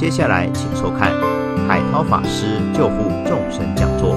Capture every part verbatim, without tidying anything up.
接下来请收看海涛法师救护众生讲座。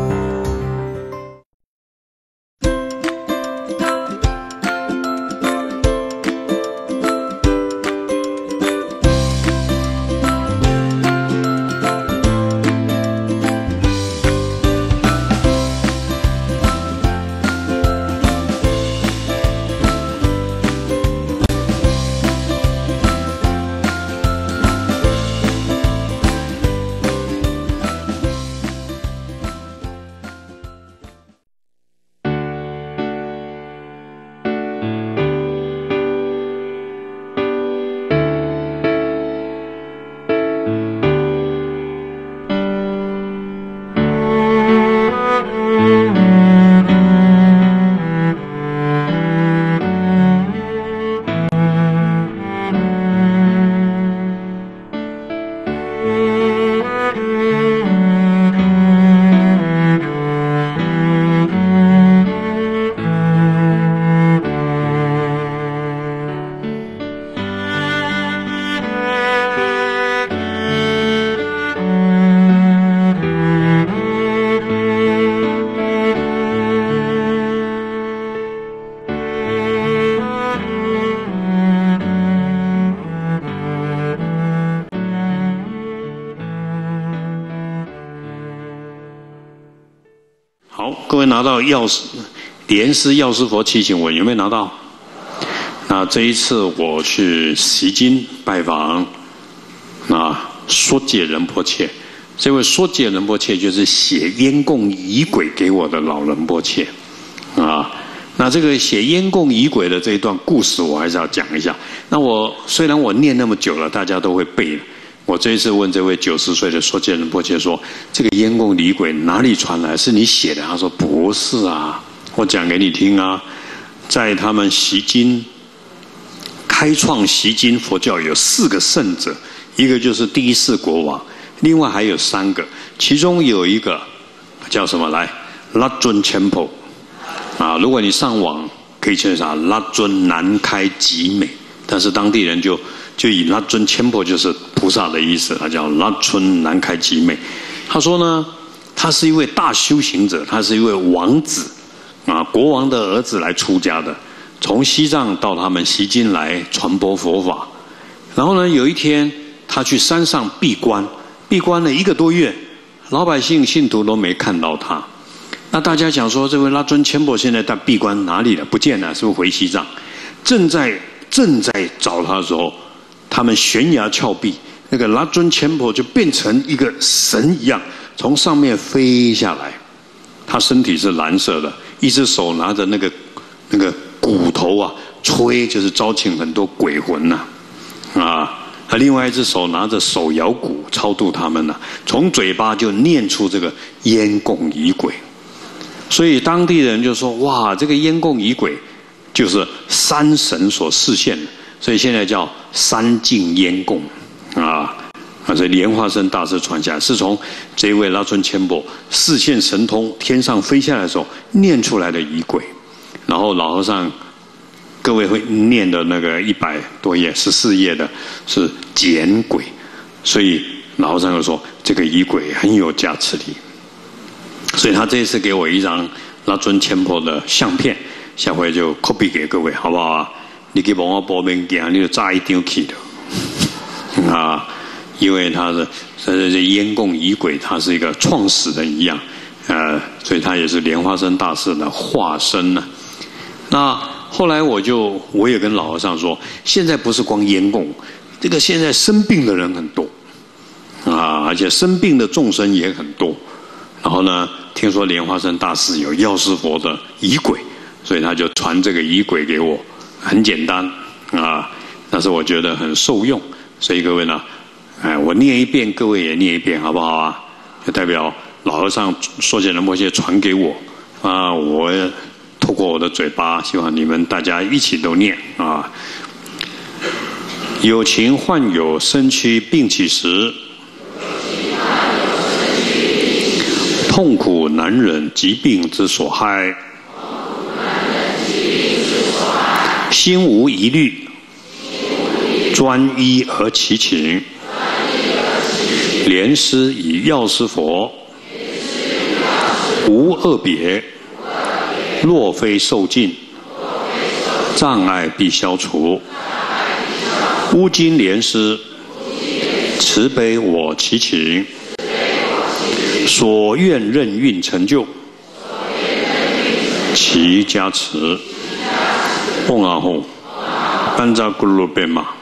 各位拿到药师莲师药师佛祈请文有没有拿到？那这一次我去西京拜访那说解仁波切，这位说解仁波切就是写烟供仪轨给我的老仁波切啊。那这个写烟供仪轨的这一段故事，我还是要讲一下。那我虽然我念那么久了，大家都会背了。我这一次问这位九十岁的说解仁波切说：“这个烟供仪轨哪里传来？是你写的？”他说：“不是啊，我讲给你听啊，在他们西京开创西京佛教有四个圣者，一个就是第一世国王，另外还有三个，其中有一个叫什么来？拉尊千婆啊，如果你上网可以去查拉尊南开极美，但是当地人就。”就以拉尊千婆就是菩萨的意思，他叫拉尊南开极美。他说呢，他是一位大修行者，他是一位王子啊，国王的儿子来出家的，从西藏到他们西京来传播佛法。然后呢，有一天他去山上闭关，闭关了一个多月，老百姓信徒都没看到他。那大家讲说，这位拉尊千婆现在在闭关哪里了？不见了，是不是回西藏？正在正在找他的时候。他们悬崖峭壁，那个拉尊千婆就变成一个神一样，从上面飞下来。他身体是蓝色的，一只手拿着那个那个骨头啊，吹就是招请很多鬼魂呐、啊，啊，他另外一只手拿着手摇鼓超度他们呐、啊，从嘴巴就念出这个烟供仪轨。所以当地人就说：“哇，这个烟供仪轨就是山神所示现的。”所以现在叫三净烟供啊，啊，所以莲花生大师传下来，是从这位拉尊千婆示现神通，天上飞下来的时候念出来的仪轨。然后老和尚，各位会念的那个一百多页、十四页的是简轨，所以老和尚就说这个仪轨很有加持力。所以他这一次给我一张拉尊千婆的相片，下回就 copy 给各位，好不好啊？你给帮我报名件，你就炸一张去的啊！因为他是这这烟供仪轨，他是一个创始人一样，呃，所以他也是莲花生大师的化身呢、啊。那后来我就我也跟老和尚说，现在不是光烟供，这个现在生病的人很多啊，而且生病的众生也很多。然后呢，听说莲花生大师有药师佛的仪轨，所以他就传这个仪轨给我。很简单啊，但是我觉得很受用，所以各位呢，哎，我念一遍，各位也念一遍，好不好啊？就代表老和尚说解仁波切传给我啊，我透过我的嘴巴，希望你们大家一起都念啊。有情患有身躯病起时，痛苦难忍疾病之所害。心无疑虑，专一而祈请， 莲师以药师佛，无二别，若非受尽，障碍必消除。乌金莲师，慈悲我祈请，所愿任运成就，其加持。嗡阿吽，班扎咕噜贝玛，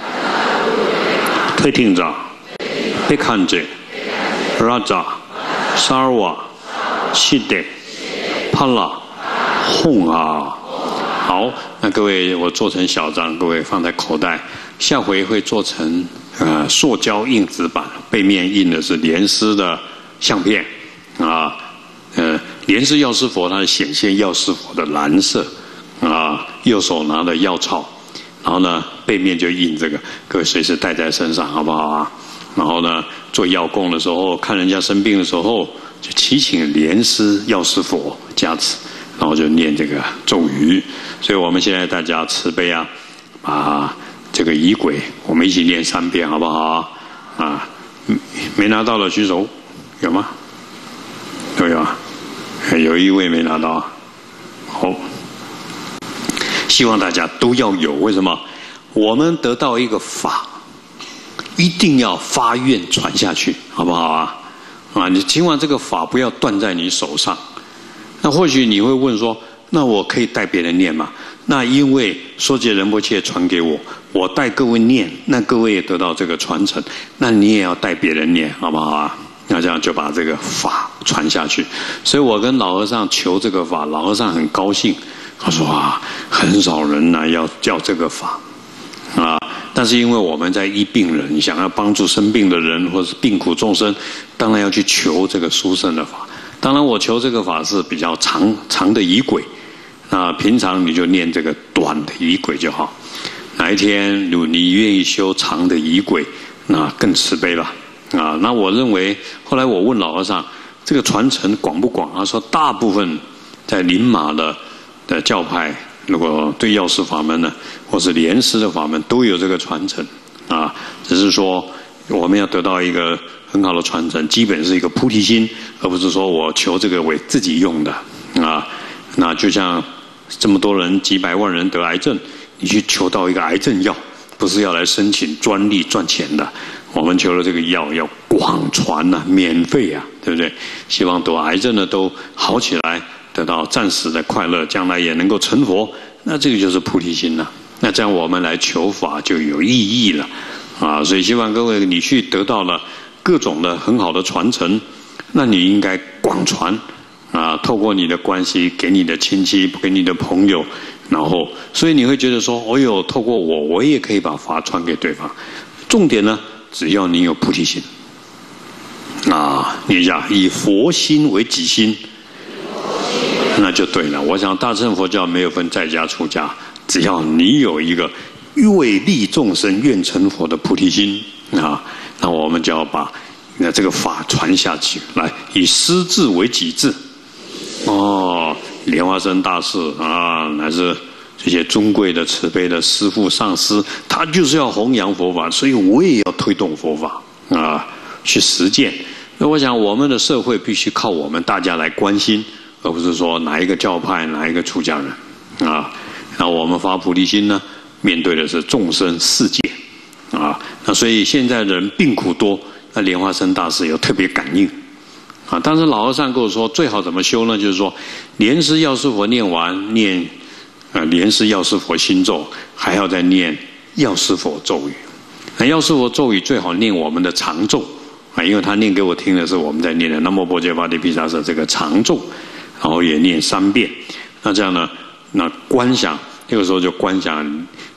推听者，贝看者，拉扎，沙尔瓦，西德，帕拉，吽啊。好，那各位我做成小张，各位放在口袋。下回会做成呃塑胶硬纸板，背面印的是莲师的相片啊，呃莲师药师佛，它显现药师佛的蓝色啊，右手拿的药草，然后呢背面就印这个，各位随时带在身上好不好啊？然后呢做药供的时候，看人家生病的时候，就祈请莲师药师佛加持，然后就念这个咒语。所以我们现在大家慈悲啊，把这个仪轨我们一起念三遍好不好啊？没拿到的举手，有吗？都有啊，有一位没拿到。好，希望大家都要有。为什么？我们得到一个法，一定要发愿传下去，好不好啊？啊，你希望这个法不要断在你手上。那或许你会问说，那我可以带别人念吗？那因为说解仁波切传给我，我带各位念，那各位也得到这个传承，那你也要带别人念，好不好啊？那这样就把这个法传下去。所以我跟老和尚求这个法，老和尚很高兴，他说啊，很少人呢、啊、要叫这个法啊。但是因为我们在医病人，想要帮助生病的人或是病苦众生，当然要去求这个殊胜的法。当然我求这个法是比较长长的仪轨。那平常你就念这个短的仪轨就好。哪一天如你愿意修长的仪轨，那更慈悲了啊！那我认为，后来我问老和尚，这个传承广不广？他说，大部分在林马的的教派，如果对药师法门呢，或是莲师的法门，都有这个传承啊。只是说我们要得到一个很好的传承，基本是一个菩提心，而不是说我求这个为自己用的啊。那就像这么多人，几百万人得癌症，你去求到一个癌症药，不是要来申请专利赚钱的。我们求了这个药要广传呐、啊，免费啊，对不对？希望得癌症的都好起来，得到暂时的快乐，将来也能够成佛。那这个就是菩提心了、啊。那这样我们来求法就有意义了啊！所以希望各位你去得到了各种的很好的传承，那你应该广传。啊，透过你的关系给你的亲戚，给你的朋友，然后，所以你会觉得说，哦哟，透过我，我也可以把法传给对方。重点呢，只要你有菩提心，啊，你讲以佛心为己心，那就对了。我想大乘佛教没有分在家出家，只要你有一个为利众生、愿成佛的菩提心啊，那我们就要把那这个法传下去，来以师智为己智。哦，莲花生大士啊，乃至这些尊贵的慈悲的师父上师，他就是要弘扬佛法，所以我也要推动佛法啊，去实践。那我想，我们的社会必须靠我们大家来关心，而不是说哪一个教派、哪一个出家人啊。那我们发菩提心呢，面对的是众生世界啊。那所以现在人病苦多，那莲花生大士有特别感应。啊，但是老和尚跟我说，最好怎么修呢？就是说，莲师药师佛念完，念呃莲师药师佛心咒，还要再念药师佛咒语。那药师佛咒语最好念我们的长咒啊，因为他念给我听的是我们在念的南无般若波罗蜜多这个长咒，然后也念三遍。那这样呢，那观想这个时候就观想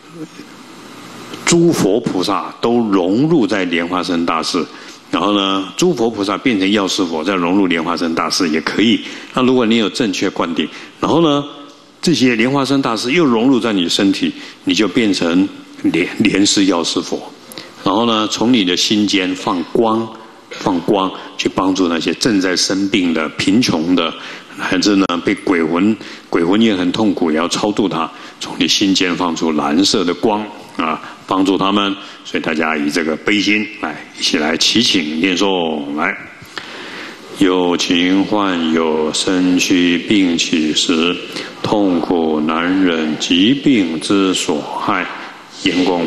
诸佛菩萨都融入在莲花生大士。然后呢，诸佛菩萨变成药师佛，再融入莲花生大士也可以。那如果你有正确灌顶，然后呢，这些莲花生大士又融入在你身体，你就变成莲莲师药师佛。然后呢，从你的心间放光放光去帮助那些正在生病的、贫穷的，乃至呢被鬼魂，鬼魂也很痛苦，也要超度他，从你心间放出蓝色的光啊，帮助他们。所以大家以这个悲心来一起来祈请念诵来。有情患有身躯病起时，痛苦难忍疾病之所害，言功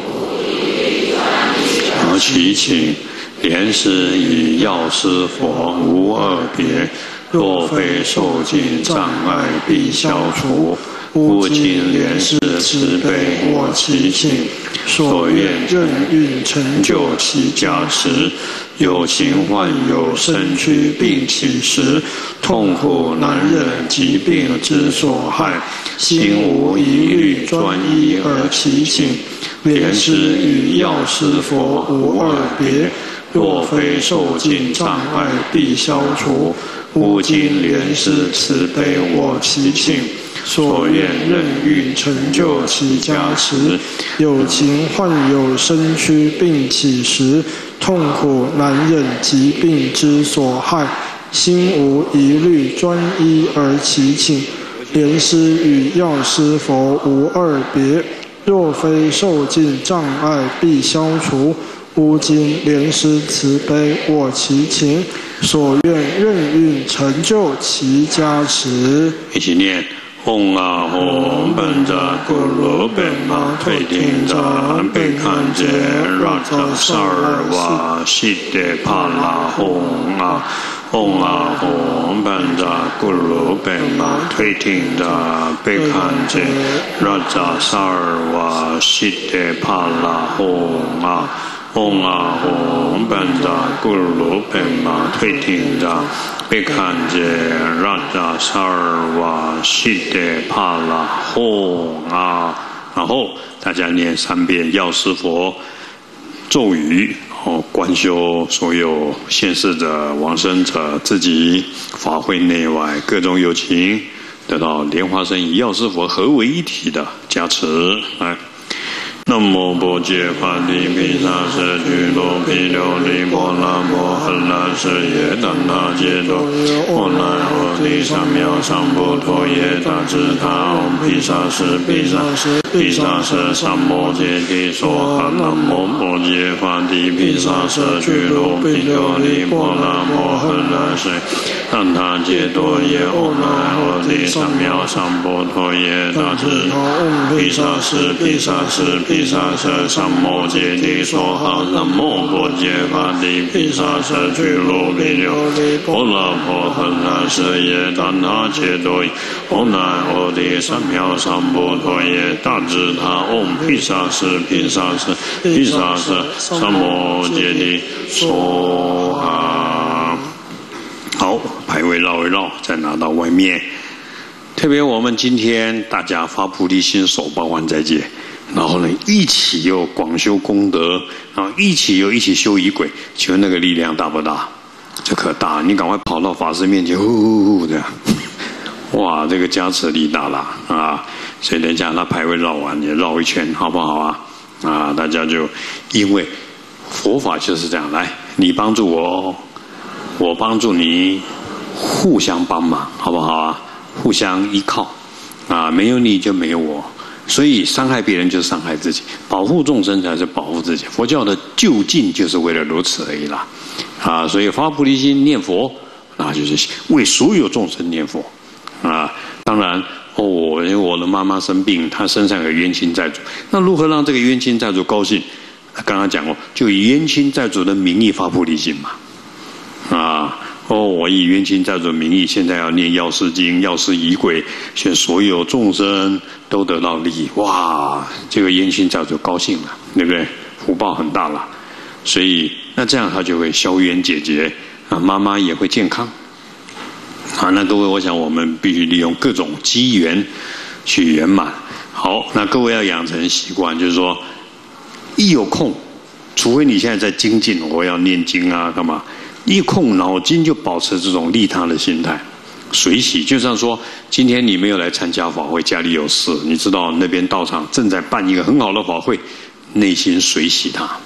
而祈请，莲师与药师佛无二别，若非受尽障碍必消除。吾今莲师慈悲我祈请，所愿任运成就其加持。有情患有身躯病起时，痛苦难忍疾病之所害，心无疑虑专一而祈请。莲师与药师佛无二别，若非受尽障碍必消除。吾今莲师慈悲我祈请，所愿任运成就其加持。有情患有身躯病起时，痛苦难忍疾病之所害，心无疑虑专一而祈请。莲师与药师佛无二别，若非受尽障碍必消除。吾今莲师慈悲我祈请，所愿任运成就其加持。一起念。嗡啊吽，本扎咕噜贝玛推听扎贝堪杰拉扎萨尔瓦西德帕拉嗡啊。嗡啊吽，本扎咕噜贝玛推听扎贝堪杰拉扎萨尔瓦西德帕拉嗡啊。嗡啊吽，本扎咕噜贝玛推听扎贝堪杰拉扎萨尔瓦西德帕拉吽啊。然后大家念三遍药师佛咒语，哦，观修所有现世者、往生者、自己法会内外各种有情，得到莲花生与药师佛合为一体的加持。来。南无般揭法提毗沙遮俱罗毗琉璃波那摩诃那舍耶怛那揭多阿那阿提三藐三菩提耶大智他唵毗沙舍毗沙舍毗沙舍三摩揭谛娑哈。南无般揭法提毗沙遮俱罗毗琉璃波那摩诃那舍怛那揭多耶阿那阿提三藐三菩提耶大智他唵毗沙舍毗沙舍毗沙舍三摩揭谛娑哈。南无般揭法提毗沙舍俱罗毗琉璃波那摩诃那舍耶怛那揭多耶阿那阿提三藐三菩提耶大智他唵毗沙舍毗沙舍毗沙舍三摩揭谛娑哈。好，牌位绕一绕，再拿到外面。特别我们今天大家发菩提心，手抱完斋戒，然后呢，一起又广修功德，然后一起又一起修仪轨，请问那个力量大不大？这可大！你赶快跑到法师面前，呼呼呼这样，哇，这个加持力大了啊！所以等一下他牌位绕完也绕一圈，好不好啊？啊，大家就因为佛法就是这样，来，你帮助我，我帮助你，互相帮忙，好不好啊？互相依靠，啊，没有你就没有我。所以伤害别人就是伤害自己，保护众生才是保护自己。佛教的究竟就是为了如此而已啦，啊，所以发菩提心念佛，那就是为所有众生念佛，啊，当然哦，我因为我的妈妈生病，她身上有冤亲债主，那如何让这个冤亲债主高兴？刚刚讲过，就以冤亲债主的名义发菩提心嘛，啊。哦，我以冤亲债主的名义，现在要念药师经、药师仪轨，愿所有众生都得到利益。哇，这个冤亲债主高兴了，对不对？福报很大了，所以那这样他就会消冤解结啊，妈妈也会健康。啊，那各位，我想我们必须利用各种机缘去圆满。好，那各位要养成习惯，就是说，一有空，除非你现在在精进，我要念经啊，干嘛？一空脑筋就保持这种利他的心态，随喜。就像说，今天你没有来参加法会，家里有事，你知道那边道场正在办一个很好的法会，内心随喜他，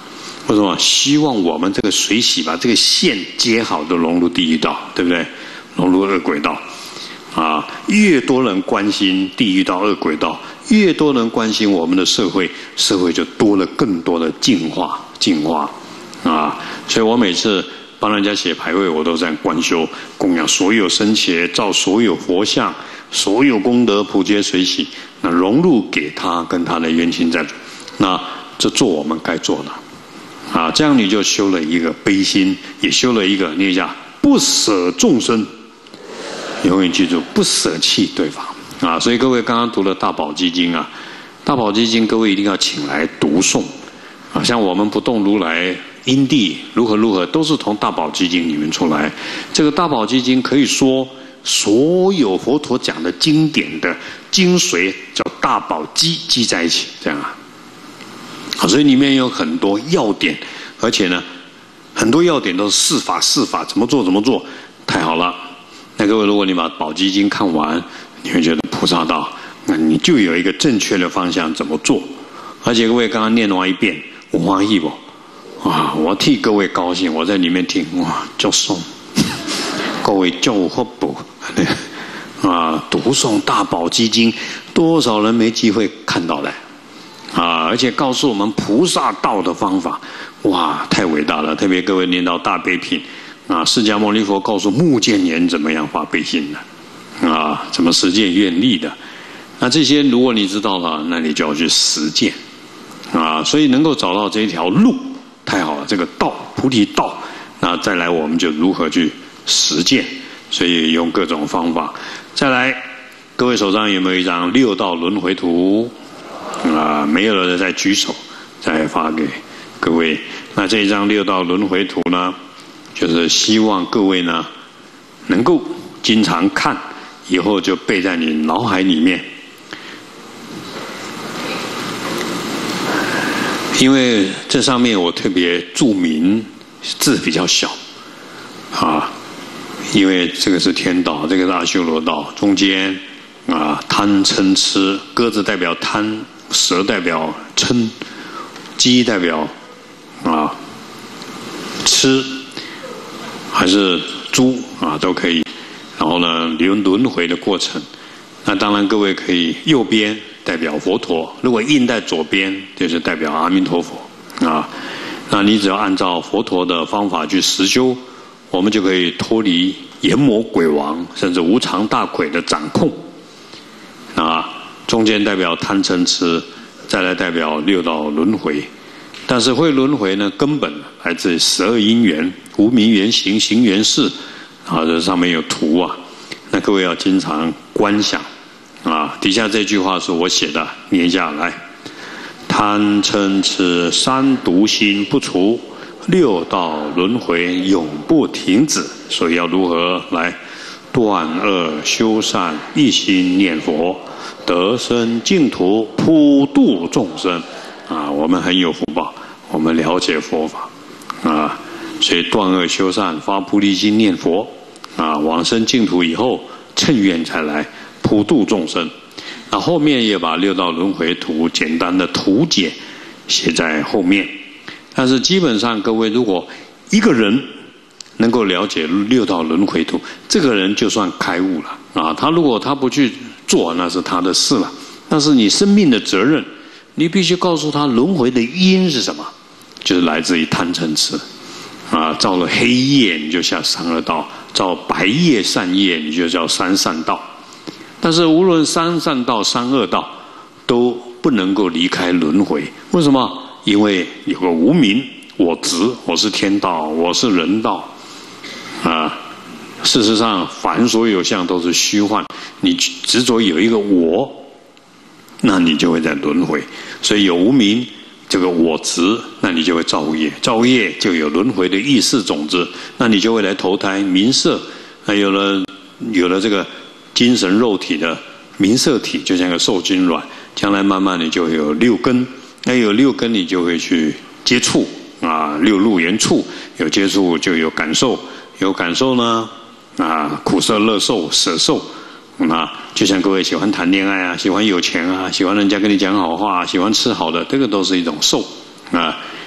为什么？希望我们这个水洗把这个线接好，都融入地狱道，对不对？融入恶鬼道，啊，越多人关心地狱道、恶鬼道，越多人关心我们的社会，社会就多了更多的净化、净化，啊，所以我每次帮人家写牌位，我都在观修供养所有僧伽，造所有佛像，所有功德普皆水洗，那融入给他跟他的冤亲债主，那这做我们该做的。啊，这样你就修了一个悲心，也修了一个念一下不舍众生，永远记住不舍弃对方啊！所以各位刚刚读了《大宝积经》啊，《大宝积经》各位一定要请来读诵啊！像我们不动如来因地如何如何，都是从《大宝积经》里面出来。这个《大宝积经》可以说所有佛陀讲的经典的精髓，叫大宝积积在一起，这样啊。好，所以里面有很多要点，而且呢，很多要点都是释法释法，怎么做怎么做，太好了。那各位，如果你把《宝积经》看完，你会觉得菩萨道，那你就有一个正确的方向怎么做。而且各位刚刚念完一遍，我欢喜不？哇，我替各位高兴，我在里面听，哇，叫诵，各位叫我福报啊！读诵《大宝积经》，多少人没机会看到的？啊！而且告诉我们菩萨道的方法，哇，太伟大了！特别各位念到大悲品，啊，释迦牟尼佛告诉目犍连怎么样发悲心的，啊，怎么实践愿力的，那这些如果你知道了，那你就要去实践，啊，所以能够找到这一条路，太好了！这个道，菩提道，那再来我们就如何去实践，所以用各种方法。再来，各位手上有没有一张六道轮回图？啊，没有了的再举手，再发给各位。那这一张六道轮回图呢，就是希望各位呢能够经常看，以后就背在你脑海里面。因为这上面我特别注明字比较小，啊，因为这个是天道，这个是阿修罗道，中间啊贪嗔痴，鸽子代表贪。蛇代表嗔，鸡代表啊吃，还是猪啊都可以。然后呢，轮轮回的过程，那当然各位可以右边代表佛陀，如果印在左边就是代表阿弥陀佛啊。那你只要按照佛陀的方法去实修，我们就可以脱离阎魔鬼王甚至无常大鬼的掌控啊。中间代表贪嗔痴，再来代表六道轮回。但是会轮回呢，根本来自十二因缘，无明缘行，行缘事，啊，这上面有图啊。那各位要经常观想啊。底下这句话是我写的，念下来：贪嗔痴三毒心不除，六道轮回永不停止。所以要如何来断恶修善，一心念佛，得生净土，普度众生啊！我们很有福报，我们了解佛法啊，所以断恶修善，发菩提心念佛啊，往生净土以后，趁愿才来普度众生。那后面也把六道轮回图简单的图解写在后面。但是基本上各位，如果一个人能够了解六道轮回图，这个人就算开悟了啊！他如果他不去做，那是他的事了。但是你生命的责任，你必须告诉他轮回的因是什么，就是来自于贪嗔痴啊。造了黑业，你就下三恶道；造白业善业，你就叫三善道。但是无论三善道、三恶道，都不能够离开轮回。为什么？因为有个无明，我执，我是天道，我是人道啊。事实上，凡所有相都是虚幻，你执着有一个我，那你就会在轮回。所以有无明，这个我执，那你就会造业，造业就有轮回的意识种子，那你就会来投胎名色。那有了有了这个精神肉体的名色体，就像个受精卵，将来慢慢你就会有六根，那有六根你就会去接触啊，六入缘触，有接触就有感受，有感受呢。啊，苦受、乐受、舍受，啊，就像各位喜欢谈恋爱啊，喜欢有钱啊，喜欢人家跟你讲好话，喜欢吃好的，这个都是一种受啊。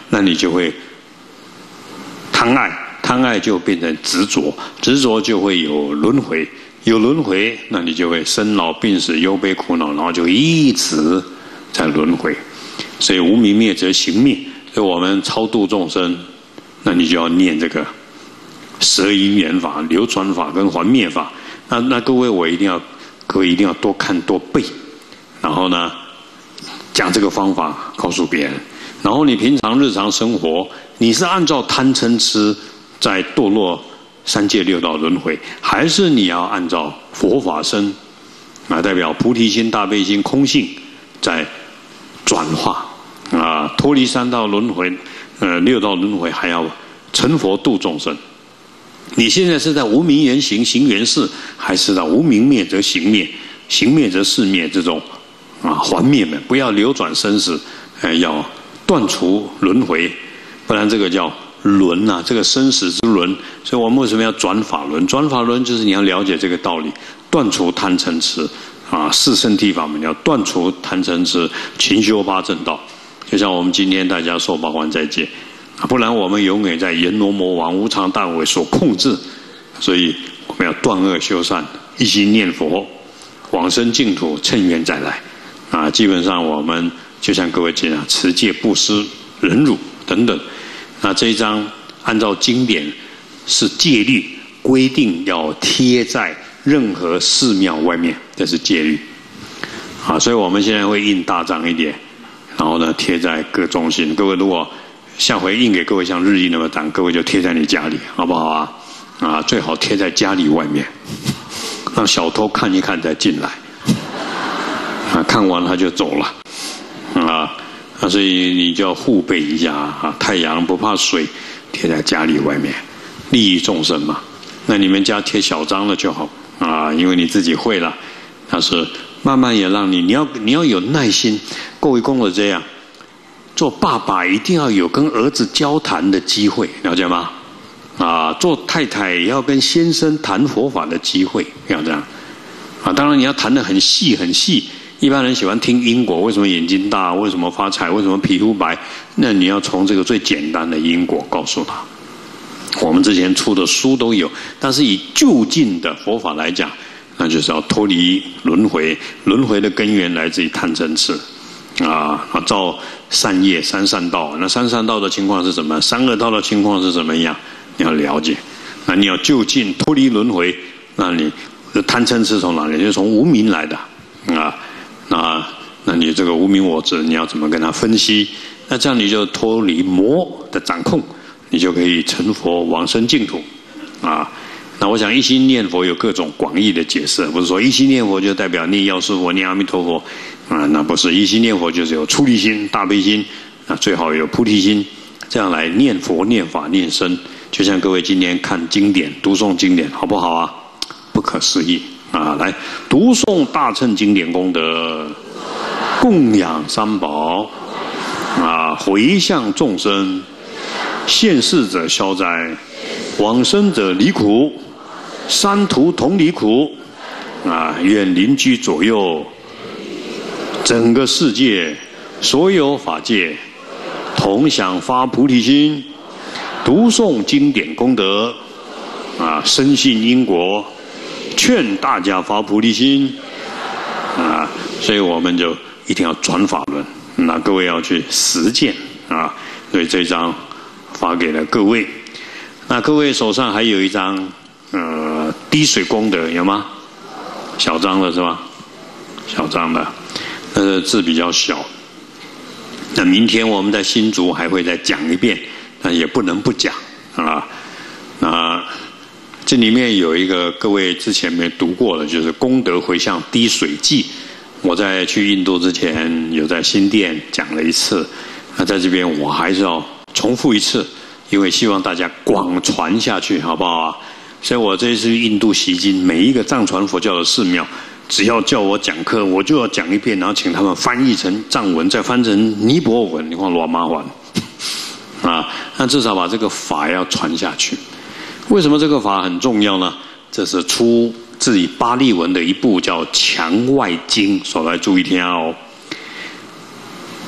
那你就会贪爱，贪爱就变成执着，执着就会有轮回，有轮回，那你就会生老病死、忧悲苦恼，然后就一直在轮回。所以无明灭则行灭，所以我们超度众生，那你就要念这个十二因缘法、流转法跟还灭法。那那各位，我一定要，各位一定要多看多背，然后呢，讲这个方法告诉别人。然后你平常日常生活，你是按照贪嗔痴在堕落三界六道轮回，还是你要按照佛法身啊，代表菩提心、大悲心、空性在转化啊，脱离三道轮回，呃，六道轮回，还要成佛度众生。你现在是在无明缘行，行缘事，还是在无明灭则行灭，行灭则事灭这种啊还灭门？不要流转生死，呃，要断除轮回，不然这个叫轮啊，这个生死之轮。所以我们为什么要转法轮？转法轮就是你要了解这个道理，断除贪嗔痴啊，四圣谛法门要断除贪嗔痴，勤修八正道。就像我们今天大家受八关斋戒。不然我们永远在阎罗魔王无常大为所控制，所以我们要断恶修善，一心念佛，往生净土，趁缘再来。啊，基本上我们就像各位讲，持戒、布施、忍辱等等。那这一章按照经典是戒律规定要贴在任何寺庙外面，这是戒律。啊，所以我们现在会印大张一点，然后呢贴在各中心。各位如果下回印给各位像日历那么大，各位就贴在你家里，好不好啊？啊，最好贴在家里外面，让小偷看一看再进来。啊，看完他就走了。啊，啊，所以你就要护备一下啊。太阳不怕水，贴在家里外面，利益众生嘛。那你们家贴小张了就好啊，因为你自己会了。但是慢慢也让你，你要你要有耐心。各位跟我这样。做爸爸一定要有跟儿子交谈的机会，了解吗？啊，做太太也要跟先生谈佛法的机会，要这样。啊，当然你要谈得很细很细。一般人喜欢听因果，为什么眼睛大？为什么发财？为什么皮肤白？那你要从这个最简单的因果告诉他。我们之前出的书都有，但是以就近的佛法来讲，那就是要脱离轮回，轮回的根源来自于贪嗔痴。啊，造善业三善道，那三善道的情况是什么？三恶道的情况是怎么样？你要了解，那你要就近脱离轮回，那你贪嗔痴从哪里？就从无明来的啊，那那你这个无明我执，你要怎么跟他分析？那这样你就脱离魔的掌控，你就可以成佛往生净土啊。那我想一心念佛有各种广义的解释，不是说一心念佛就代表念药师佛、念阿弥陀佛啊，那不是。一心念佛就是有出离心、大悲心，啊，最好有菩提心，这样来念佛、念法、念僧。就像各位今天看经典、读诵经典，好不好啊？不可思议啊！来读诵大乘经典功德，供养三宝啊，回向众生，现世者消灾，往生者离苦。三途同离苦，啊！愿邻居左右，整个世界所有法界，同享发菩提心，读诵经典功德，啊！深信因果，劝大家发菩提心，啊！所以我们就一定要转法轮，那各位要去实践啊！所以这张发给了各位，那各位手上还有一张。呃，滴水功德有吗？小张的是吧？小张的，呃，字比较小。那明天我们在新竹还会再讲一遍，那也不能不讲啊。那这里面有一个各位之前没读过的，就是功德回向滴水记。我在去印度之前有在新店讲了一次，那在这边我还是要重复一次，因为希望大家广传下去，好不好啊？所以我这一次印度习经，每一个藏传佛教的寺庙，只要叫我讲课，我就要讲一遍，然后请他们翻译成藏文，再翻成尼泊尔文，你看多麻烦啊！那至少把这个法要传下去。为什么这个法很重要呢？这是出自于巴利文的一部叫《墙外经》，所来注意听哦。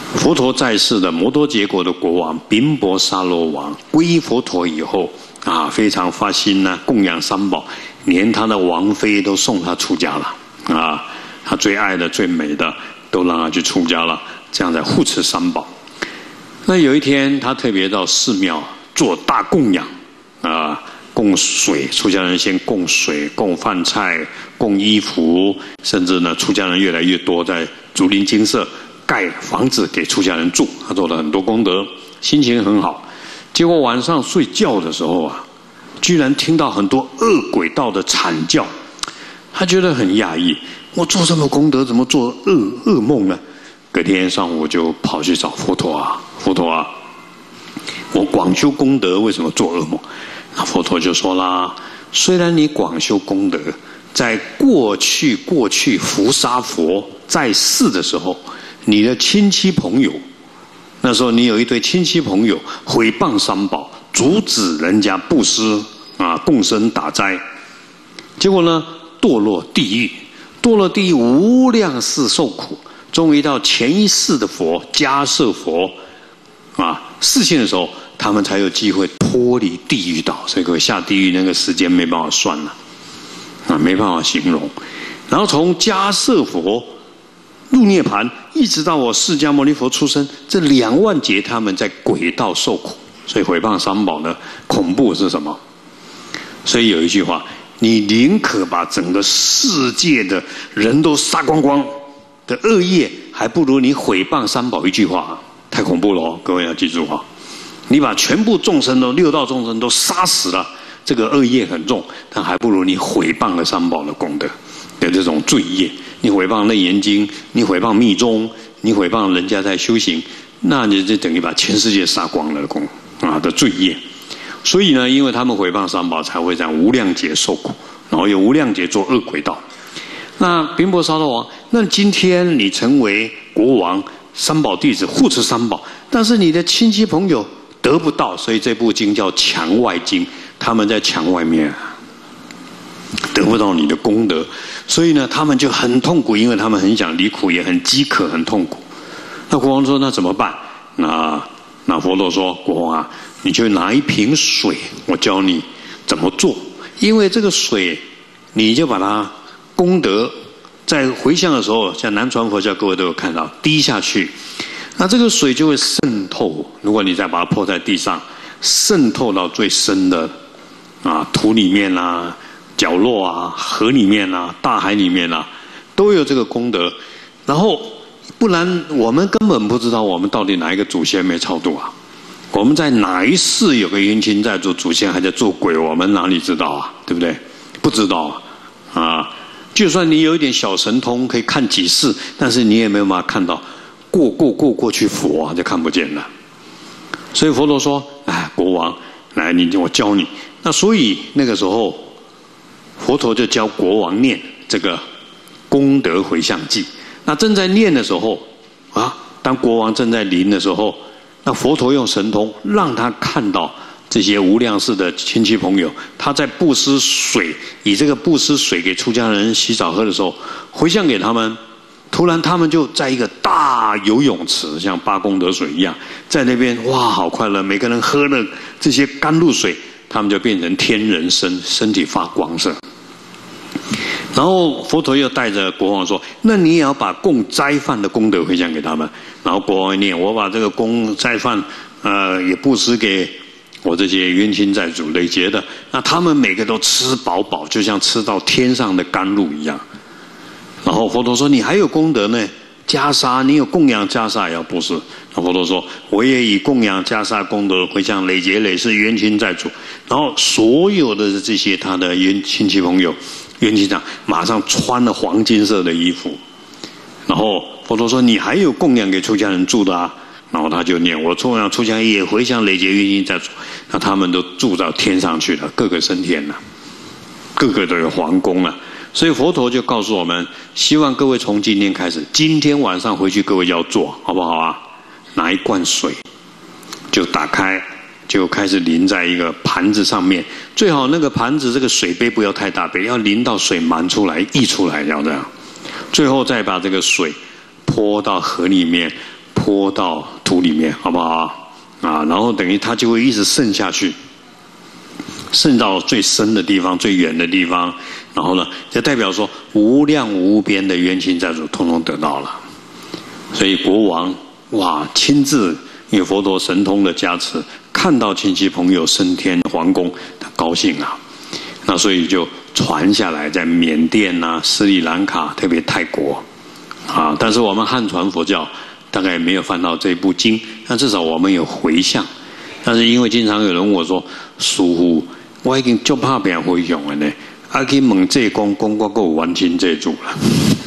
佛陀在世的摩多羯国的国王宾钵沙罗王皈依佛陀以后啊，非常发心呢、啊，供养三宝，连他的王妃都送他出家了啊，他最爱的、最美的都让他去出家了，这样在护持三宝。那有一天，他特别到寺庙做大供养啊，供水，出家人先供水、供饭菜、供衣服，甚至呢，出家人越来越多，在竹林精舍盖房子给出家人住，他做了很多功德，心情很好。结果晚上睡觉的时候啊，居然听到很多恶鬼道的惨叫，他觉得很讶异，我做这么功德，怎么做噩噩梦呢？隔天上午就跑去找佛陀啊，佛陀啊，我广修功德，为什么做噩梦？那佛陀就说啦，虽然你广修功德，在过去过去伏沙佛在世的时候，你的亲戚朋友，那时候你有一对亲戚朋友毁谤三宝，阻止人家布施啊，共生打斋，结果呢堕落地狱，堕落地狱无量世受苦，终于到前一世的佛迦摄佛啊示现的时候，他们才有机会脱离地狱道，所以各位下地狱那个时间没办法算了啊，没办法形容。然后从迦摄佛入涅槃，一直到我释迦牟尼佛出生，这两万劫他们在鬼道受苦。所以毁谤三宝呢，恐怖是什么？所以有一句话，你宁可把整个世界的人都杀光光的恶业，还不如你毁谤三宝一句话，太恐怖了哦！各位要记住哈，你把全部众生都六道众生都杀死了，这个恶业很重，但还不如你毁谤了三宝的功德的这种罪业。你毁谤《楞严经》，你毁谤密宗，你毁谤人家在修行，那你就等于把全世界杀光了的功啊的罪业。所以呢，因为他们毁谤三宝，才会在无量劫受苦，然后有无量劫做恶鬼道。那宾钵沙罗王，那今天你成为国王，三宝弟子护持三宝，但是你的亲戚朋友得不到，所以这部经叫墙外经，他们在墙外面得不到你的功德，所以呢，他们就很痛苦，因为他们很想离苦，也很饥渴，很痛苦。那国王说：“那怎么办？”那那佛陀说：“国王啊，你就拿一瓶水，我教你怎么做。因为这个水，你就把它功德在回向的时候，像南传佛教各位都有看到，滴下去，那这个水就会渗透。如果你再把它泼在地上，渗透到最深的啊土里面啊。”角落啊，河里面啊，大海里面啊，都有这个功德。然后，不然我们根本不知道我们到底哪一个祖先没超度啊？我们在哪一世有个冤亲债主祖先还在做鬼，我们哪里知道啊？对不对？不知道啊！啊，就算你有一点小神通，可以看几世，但是你也没有办法看到过过过过去佛啊，就看不见了。所以佛陀说：“哎，国王，来，你我教你。”那所以那个时候。佛陀就教国王念这个功德回向偈。那正在念的时候啊，当国王正在临的时候，那佛陀用神通让他看到这些无量世的亲戚朋友，他在布施水，以这个布施水给出家人洗澡喝的时候，回向给他们。突然他们就在一个大游泳池，像八功德水一样，在那边哇，好快乐！每个人喝了这些甘露水。他们就变成天人身，身体发光色。然后佛陀又带着国王说：“那你也要把供斋饭的功德回向给他们。”然后国王念：“我把这个供斋饭，呃，也布施给我这些冤亲债主累劫的。那他们每个都吃饱饱，就像吃到天上的甘露一样。”然后佛陀说：“你还有功德呢。”袈裟，你有供养袈裟也要布施。那佛陀说：“我也以供养袈裟功德回向累劫累世冤亲债主。”然后所有的这些他的冤亲戚朋友、冤亲长，马上穿了黄金色的衣服。然后佛陀说：“你还有供养给出家人住的啊？”然后他就念：“我供养出家人也回向累劫冤亲债主。”那他们都住到天上去了，各个升天了，各个都有皇宫了。所以佛陀就告诉我们，希望各位从今天开始，今天晚上回去各位要做，好不好啊？拿一罐水，就打开，就开始淋在一个盘子上面。最好那个盘子这个水杯不要太大杯，要淋到水满出来、溢出来，要这样。最后再把这个水泼到河里面，泼泼到土里面，好不好啊？然后等于它就会一直渗下去，渗到最深的地方、最远的地方。然后呢，就代表说无量无边的冤亲债主通通得到了。所以国王哇，亲自因为佛陀神通的加持，看到亲戚朋友升天皇宫，他高兴啊。那所以就传下来，在缅甸啊、斯里兰卡，特别泰国啊。但是我们汉传佛教大概没有翻到这部经，但至少我们有回向。但是因为经常有人问我说：“师父，我已经足怕别人回向了呢。”啊！去问这公公，我够完清这主了。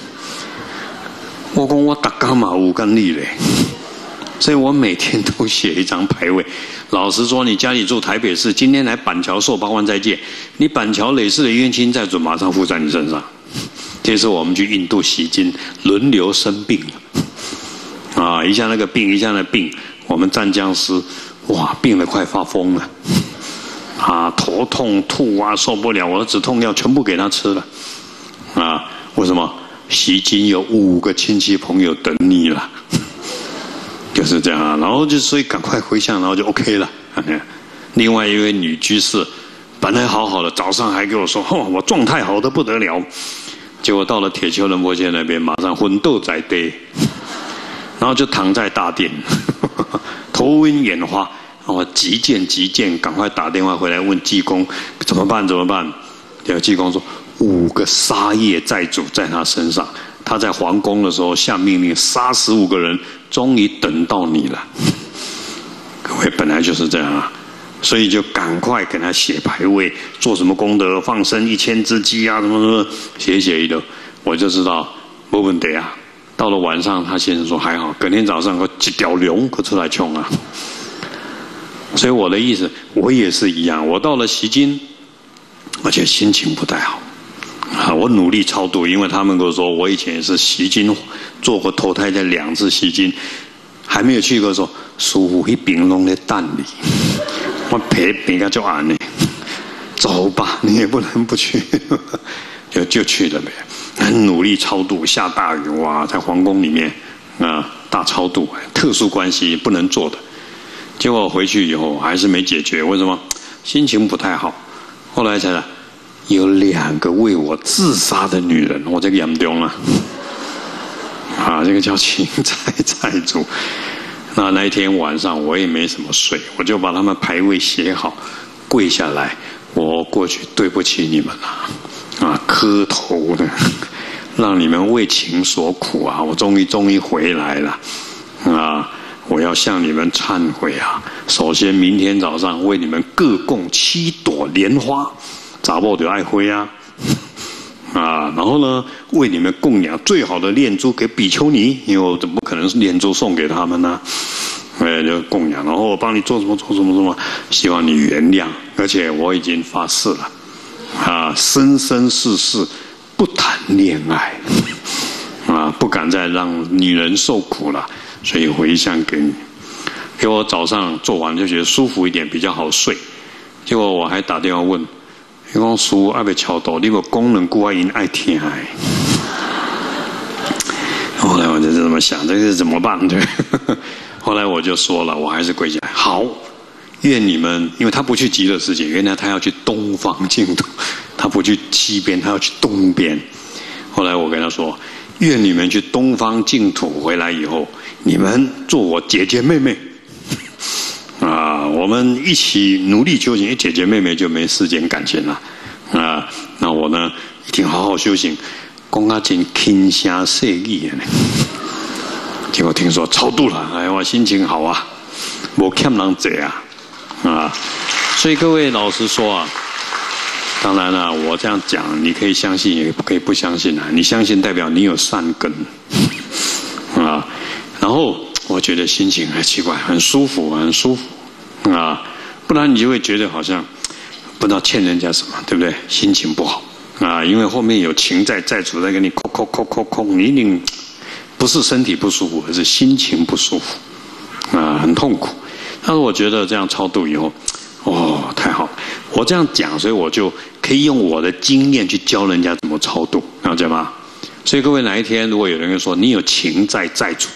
我讲我大家嘛有跟你嘞，所以我每天都写一张牌位。老实说，你家里住台北市，今天来板桥受八万斋戒，你板桥累世的冤亲债主马上附在你身上。这次我们去印度习经，轮流生病啊，一下那个病，一下那个病，我们战僵尸，哇，病得快发疯了。啊，头痛吐啊，受不了，我的止痛药全部给他吃了，啊，为什么？习经有五个亲戚朋友等你了，就是这样啊。然后就所以赶快回向，然后就 OK 了。另外一位女居士，本来好好的，早上还给我说，哦，我状态好得不得了，结果到了铁丘仁波切那边，马上昏倒在地，然后就躺在大殿，头晕眼花。我急件急件，赶快打电话回来问济公怎么办怎么办？结果济公说五个杀业债主在他身上，他在皇宫的时候下命令杀死五个人，终于等到你了。各位本来就是这样啊，所以就赶快给他写牌位，做什么功德，放生一千只鸡啊，什么什么，写一写一的，我就知道没问题啊。到了晚上，他先生说还好，隔天早上我一条龙可出来冲啊。所以我的意思，我也是一样。我到了习经，而且心情不太好啊。我努力超度，因为他们跟我说，我以前也是习经做过投胎在两次习经，还没有去过说，师父一饼拢在蛋里，我陪别个就安呢，走吧，你也不能不去，就就去了呗。很努力超度，下大雨哇，在皇宫里面啊大超度，特殊关系不能做的。结果回去以后还是没解决，为什么？心情不太好。后来才知道有两个为我自杀的女人，我这个严重了。啊，这个叫情债债主。那那一天晚上我也没什么睡，我就把他们牌位写好，跪下来，我过去对不起你们了，啊，磕头的，让你们为情所苦啊！我终于终于回来了，啊！我要向你们忏悔啊！首先，明天早上为你们各供七朵莲花，查某就爱花啊，啊，然后呢，为你们供养最好的念珠给比丘尼，因为我怎么可能是念珠送给他们呢？哎，就供养，然后我帮你做什么做什么什么，希望你原谅，而且我已经发誓了，啊，生生世世不谈恋爱，啊，不敢再让女人受苦了。所以回向给你，给我早上做完就觉得舒服一点，比较好睡。结果我还打电话问，你讲师父爱被敲到，你有功能故爱因爱听爱。后来我就这么想，这是怎么办？对。后来我就说了，我还是跪下来，好，愿你们，因为他不去极乐世界，原来他要去东方净土，他不去西边，他要去东边。后来我跟他说，愿你们去东方净土回来以后，你们做我姐姐妹妹，啊，我们一起努力修行，姐姐妹妹就没世间感情了，啊，那我呢一定好好修行，讲啊真轻声细语呢。结果听说超度了，哎，我心情好啊，没欠人这啊，啊，所以各位老实说啊。当然了，我这样讲，你可以相信，也可以不相信啊。你相信代表你有善根，啊。然后我觉得心情很奇怪，很舒服，很舒服，啊。不然你就会觉得好像不知道欠人家什么，对不对？心情不好啊，因为后面有情债债主在给你扣扣扣扣扣，你一定不是身体不舒服，而是心情不舒服，啊，很痛苦。但是我觉得这样超度以后，哦，太好了！我这样讲，所以我就可以用我的经验去教人家怎么超度，了解吗？所以各位哪一天如果有人说你有情债债主，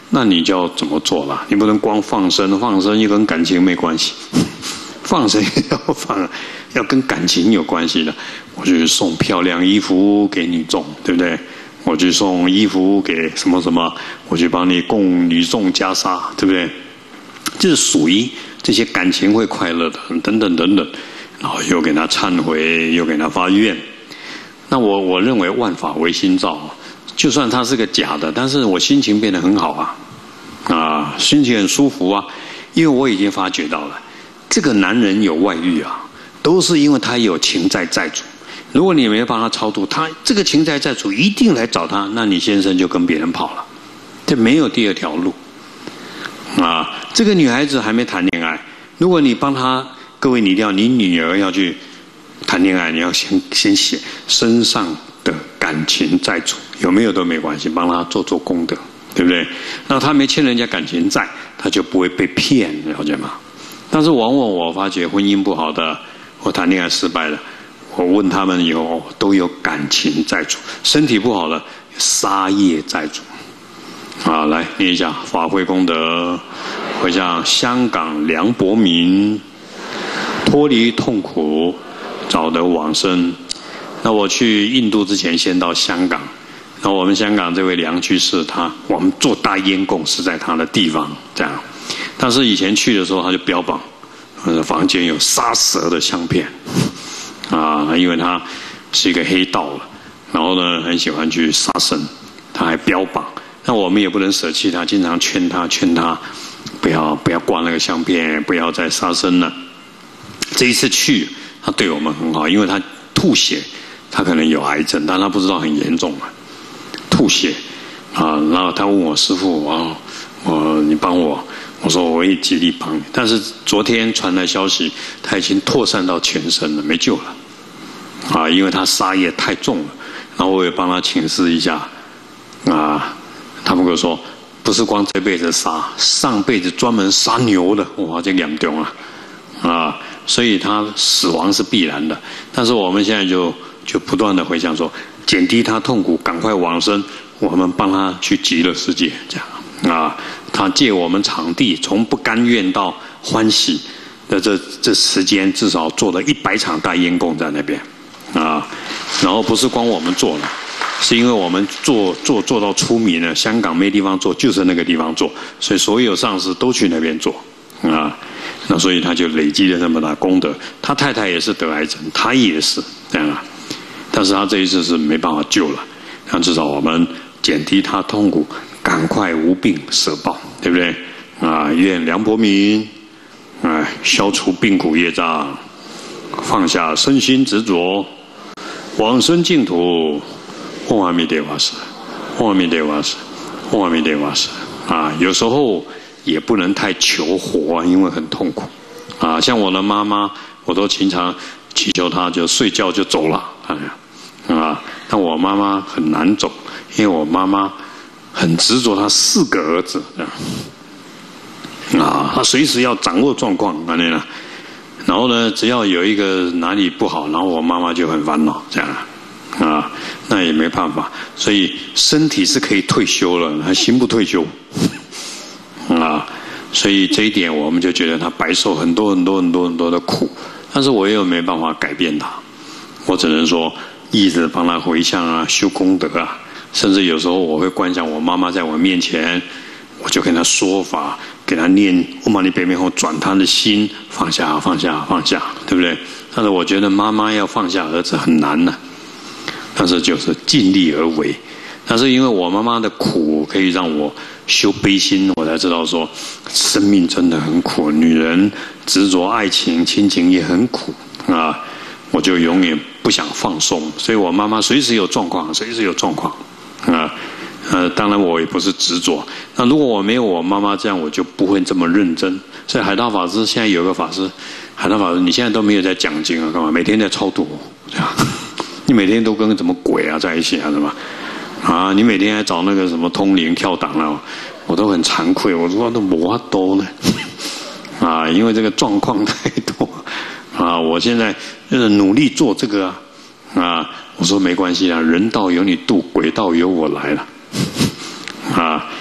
那你就要怎么做了？你不能光放生，放生又跟感情没关系，放生也要放，要跟感情有关系的。我去送漂亮衣服给女众，对不对？我去送衣服给什么什么，我去帮你供女众袈裟，对不对？这是属于这些感情会快乐的，等等等等。然后又给他忏悔，又给他发愿。那我我认为万法唯心造。就算它是个假的，但是我心情变得很好啊，啊，心情很舒服啊，因为我已经发觉到了，这个男人有外遇啊，都是因为他有情债债主。如果你没有帮他超度，他这个情债债主一定来找他，那你先生就跟别人跑了，这没有第二条路。啊，这个女孩子还没谈恋爱，如果你帮她，各位你一定要，你女儿要去谈恋爱，你要先先写身上的感情债主有没有都没关系，帮他做做功德，对不对？那他没欠人家感情债，他就不会被骗，了解吗？但是往往我发觉婚姻不好的，或谈恋爱失败的，我问他们有都有感情债主，身体不好的杀业债主。啊，来念一下法会功德，回向香港梁伯明脱离痛苦，早得往生。那我去印度之前，先到香港。那我们香港这位梁居士，他我们做大烟供是在他的地方，这样。但是以前去的时候，他就标榜，呃，房间有杀蛇的相片，啊，因为他是一个黑道了，然后呢，很喜欢去杀生，他还标榜。那我们也不能舍弃他，经常劝他，劝他不要不要挂那个相片，不要再杀生了。这一次去，他对我们很好，因为他吐血。他可能有癌症，但他不知道很严重啊，吐血啊。然后他问我师父啊，我你帮我，我说我会极力帮你。但是昨天传来消息，他已经扩散到全身了，没救了啊，因为他杀业太重了。然后我也帮他请示一下啊，他们跟我说，不是光这辈子杀，上辈子专门杀牛的，哇，这严重啊啊，所以他死亡是必然的。但是我们现在就。就不断的回想说，减低他痛苦，赶快往生，我们帮他去极乐世界，这样啊。他借我们场地，从不甘愿到欢喜的这这时间，至少做了一百场大烟供在那边啊。然后不是光我们做了，是因为我们做做做到出名了，香港没地方做，就是那个地方做，所以所有上司都去那边做啊。那所以他就累积了那么大功德。他太太也是得癌症，他也是这样啊。但是他这一次是没办法救了，但至少我们减低他痛苦，赶快无病舍报，对不对？啊，愿梁伯明，啊，消除病苦业障，放下身心执着，往生净土。嗡阿弥陀佛，嗡阿弥陀佛，嗡阿弥陀佛。啊，有时候也不能太求活，因为很痛苦。啊，像我的妈妈，我都经常祈求她就睡觉就走了。哎呀。啊！但我妈妈很难走，因为我妈妈很执着，她四个儿子，这样啊，她随时要掌握状况，那样。然后呢，只要有一个哪里不好，然后我妈妈就很烦恼，这样啊，那也没办法。所以身体是可以退休了，她心不退休啊。所以这一点，我们就觉得她白受很多很多很多很多的苦，但是我又没办法改变她，我只能说。一直帮他回向啊，修功德啊，甚至有时候我会观想我妈妈在我面前，我就跟她说法，给她念唵嘛呢叭咪吽，转她的心，放下，放下，放下，对不对？但是我觉得妈妈要放下儿子很难呢、啊，但是就是尽力而为。但是因为我妈妈的苦，可以让我修悲心，我才知道说，生命真的很苦，女人执着爱情、亲情也很苦啊。我就永远不想放松，所以我妈妈随时有状况，随时有状况，啊，呃，当然我也不是执着。那如果我没有我妈妈这样，我就不会这么认真。所以海道法师现在有个法师，海道法师，你现在都没有在讲经啊，干嘛？每天在超度，这样，你每天都跟什么鬼啊在一起啊，是吧？啊，你每天还找那个什么通灵跳档啊，我都很惭愧，我说都没法多呢，啊，因为这个状况太多。啊，我现在就是努力做这个啊，啊，我说没关系啊，人道由你渡，鬼道由我来了，啊，然后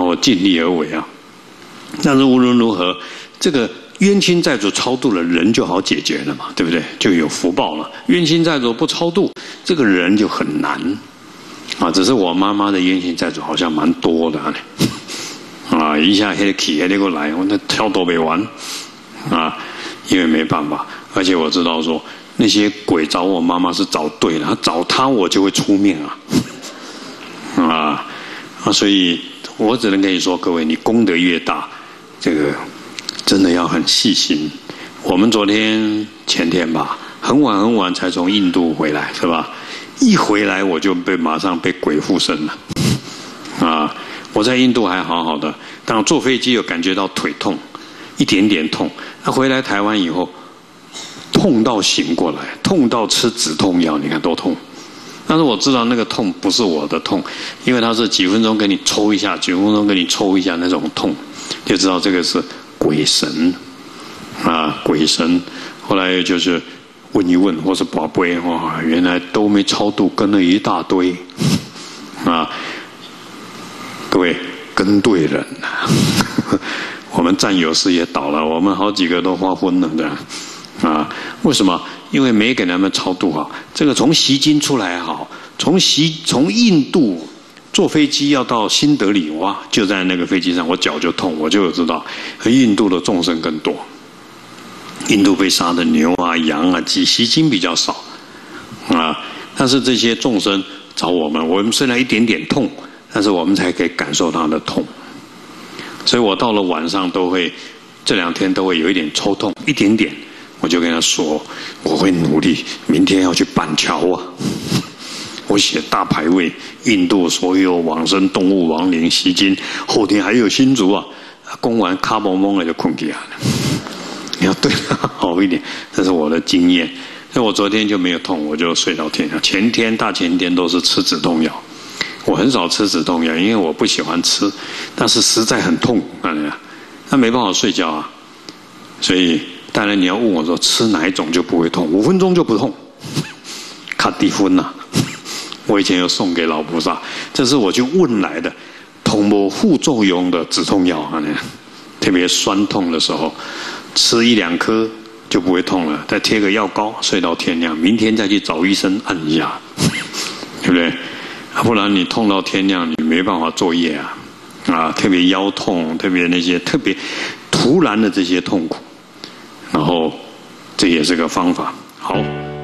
我尽力而为啊。但是无论如何，这个冤亲债主超度了，人就好解决了嘛，对不对？就有福报了。冤亲债主不超度，这个人就很难啊。只是我妈妈的冤亲债主好像蛮多的啊，一下黑起黑过来，我那挑都没完啊，因为没办法。而且我知道说，那些鬼找我妈妈是找对了，找她我就会出面啊啊啊！所以我只能跟你说，各位，你功德越大，这个真的要很细心。我们昨天前天吧，很晚很晚才从印度回来，是吧？一回来我就被马上被鬼附身了啊！我在印度还好好的，但我坐飞机有感觉到腿痛，一点点痛。那回来台湾以后，痛到醒过来，痛到吃止痛药，你看多痛。但是我知道那个痛不是我的痛，因为它是几分钟给你抽一下，几分钟给你抽一下那种痛，就知道这个是鬼神啊，鬼神。后来就是问一问，或是宝贝，哇，原来都没超度，跟了一大堆啊。各位跟对人了，我们战友室也倒了，我们好几个都发昏了的啊。为什么？因为没给他们超度好。这个从锡金出来好，从锡从印度坐飞机要到新德里，哇，就在那个飞机上，我脚就痛，我就有知道，印度的众生更多。印度被杀的牛啊、羊啊、鸡，锡金比较少啊。但是这些众生找我们，我们虽然一点点痛，但是我们才可以感受他的痛。所以我到了晚上都会，这两天都会有一点抽痛，一点点。我就跟他说，我会努力，明天要去板桥啊。我写大牌位，印度所有往生动物亡灵锡金，后天还有新竹啊，供完卡蒙蒙了就困起来了。你要对他好一点，这是我的经验。所以我昨天就没有痛，我就睡到天亮。前天、大前天都是吃止痛药，我很少吃止痛药，因为我不喜欢吃，但是实在很痛，那没办法睡觉啊，所以。当然你要问我说吃哪一种就不会痛，五分钟就不痛，卡蒂芬呐，我以前有送给老菩萨，这是我去问来的，痛无副作用的止痛药啊，特别酸痛的时候，吃一两颗就不会痛了，再贴个药膏，睡到天亮，明天再去找医生按一下，对不对？不然你痛到天亮，你没办法作业啊，啊，特别腰痛，特别那些特别突然的这些痛苦。然后，这也是个方法。好。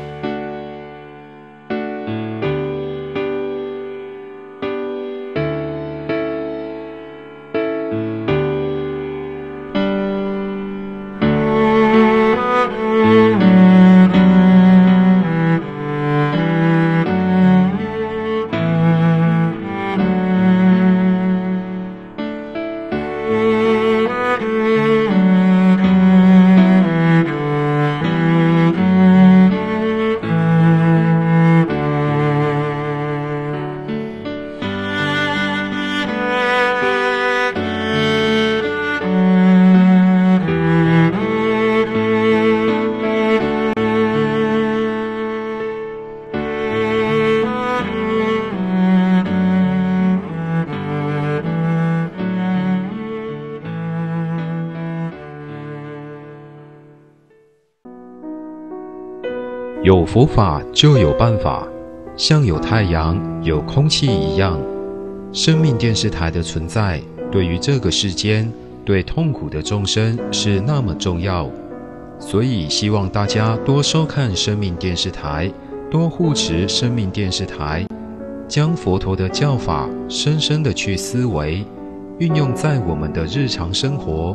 有佛法就有办法，像有太阳、有空气一样。生命电视台的存在，对于这个世间、对痛苦的众生是那么重要，所以希望大家多收看生命电视台，多护持生命电视台，将佛陀的教法深深的去思维，运用在我们的日常生活。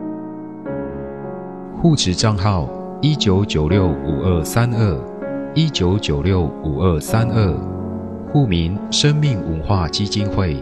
护持账号一九九六五二三二，一九九六五二三二，户名生命文化基金会。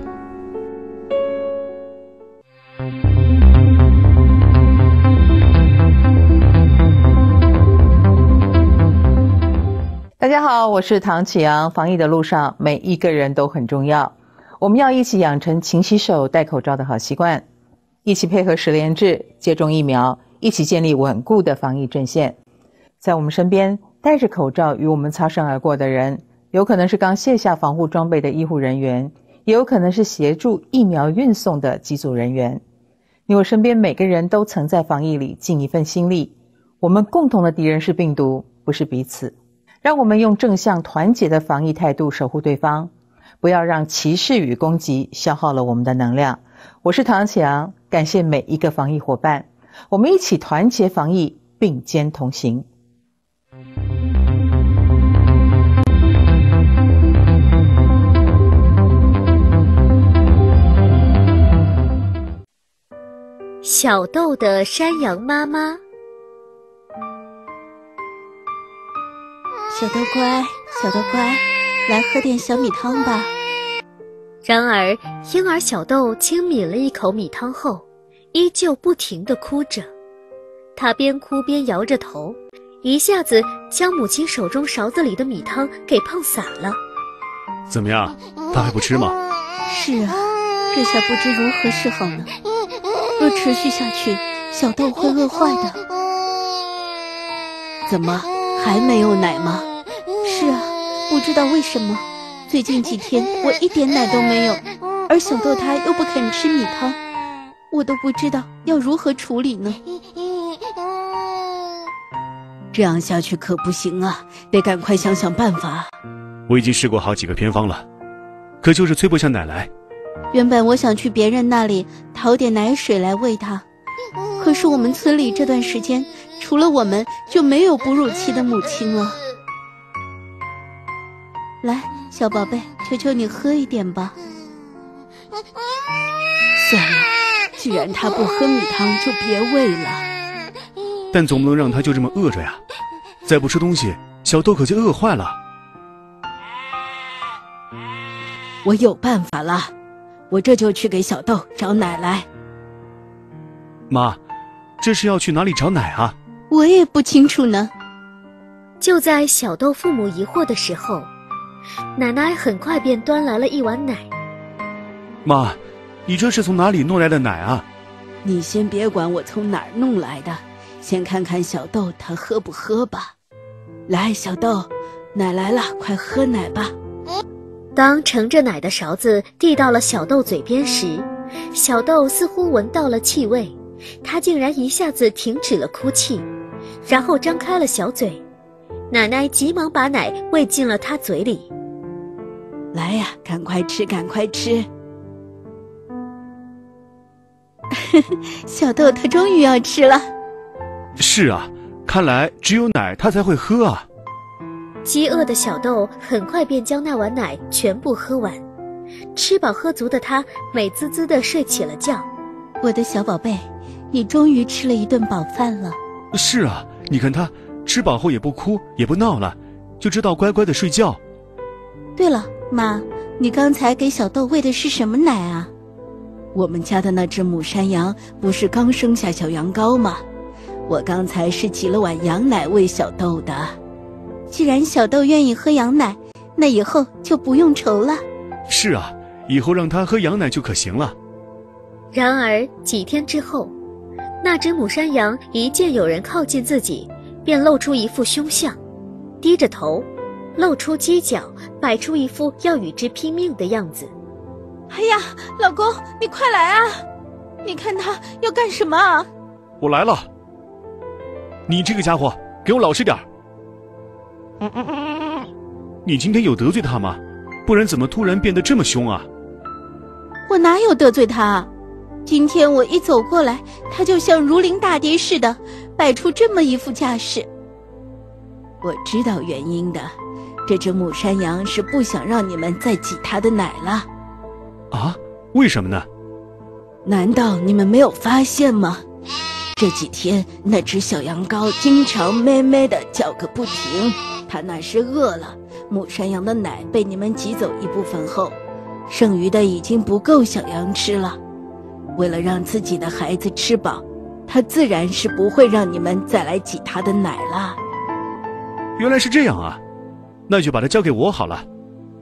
大家好，我是唐启阳。防疫的路上，每一个人都很重要。我们要一起养成勤洗手、戴口罩的好习惯，一起配合实联制接种疫苗，一起建立稳固的防疫阵线。在我们身边戴着口罩与我们擦身而过的人，有可能是刚卸下防护装备的医护人员， 也有可能是协助疫苗运送的机组人员。你我身边每个人都曾在防疫里尽一份心力，我们共同的敌人是病毒，不是彼此。让我们用正向团结的防疫态度守护对方，不要让歧视与攻击消耗了我们的能量。我是唐启阳，感谢每一个防疫伙伴，我们一起团结防疫，并肩同行。 小豆的山羊妈妈。 小豆乖，小豆乖，来喝点小米汤吧。 然而婴儿小豆轻抿了一口米汤后，依旧不停地哭着。他边哭边摇着头，一下子将母亲手中勺子里的米汤给碰洒了。 怎么样，他还不吃吗？ 是啊，这下不知如何是好呢。若持续下去，小豆会饿坏的。怎么，还没有奶吗？是啊，不知道为什么，最近几天我一点奶都没有，而小豆他又不肯吃米汤，我都不知道要如何处理呢。这样下去可不行啊，得赶快想想办法。 我已经试过好几个偏方了，可就是催不下奶来。 原本我想去别人那里讨点奶水来喂他，可是我们村里这段时间除了我们就没有哺乳期的母亲了。来，小宝贝，求求你喝一点吧。算了，既然他不喝米汤，就别喂了。 但总不能让他就这么饿着呀，再不吃东西，小豆可就饿坏了。 我有办法了，我这就去给小豆找奶来。 妈，这是要去哪里找奶啊？ 我也不清楚呢。 就在小豆父母疑惑的时候，奶奶很快便端来了一碗奶。 妈，你这是从哪里弄来的奶啊？ 你先别管我从哪儿弄来的，先看看小豆他喝不喝吧。来，小豆，奶来了，快喝奶吧。 当盛着奶的勺子递到了小豆嘴边时，小豆似乎闻到了气味，他竟然一下子停止了哭泣，然后张开了小嘴。奶奶急忙把奶喂进了他嘴里。 来呀，赶快吃，赶快吃。小豆他终于要吃了。 是啊，看来只有奶他才会喝啊。 饥饿的小豆很快便将那碗奶全部喝完，吃饱喝足的他美滋滋地睡起了觉。 我的小宝贝，你终于吃了一顿饱饭了。 是啊，你看他吃饱后也不哭也不闹了，就知道乖乖地睡觉。 对了，妈，你刚才给小豆喂的是什么奶啊？我们家的那只母山羊不是刚生下小羊羔吗？我刚才是挤了碗羊奶喂小豆的。既然小豆愿意喝羊奶，那以后就不用愁了。 是啊，以后让他喝羊奶就可行了。 然而几天之后，那只母山羊一见有人靠近自己，便露出一副凶相，低着头，露出犄角，摆出一副要与之拼命的样子。 哎呀，老公，你快来啊！你看他要干什么啊？ 我来了。你这个家伙，给我老实点儿。你今天有得罪他吗？不然怎么突然变得这么凶啊？ 我哪有得罪他？今天我一走过来，他就像如临大敌似的，摆出这么一副架势。我知道原因的，这只母山羊是不想让你们再挤它的奶了。 啊？为什么呢？ 难道你们没有发现吗？这几天那只小羊羔经常咩咩地叫个不停，它那是饿了。母山羊的奶被你们挤走一部分后，剩余的已经不够小羊吃了。为了让自己的孩子吃饱，它自然是不会让你们再来挤它的奶了。 原来是这样啊，那就把它交给我好了。